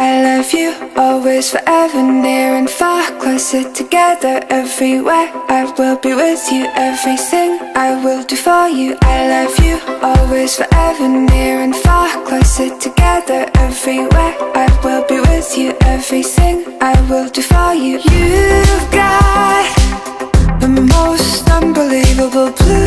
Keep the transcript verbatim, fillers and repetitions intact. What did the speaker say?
I love you, always, forever, near and far, closer together, everywhere. I will be with you, everything I will do for you. I love you, always, forever, near and far, closer together, everywhere. I will be with you, everything I will do for you. You've got the most unbelievable blue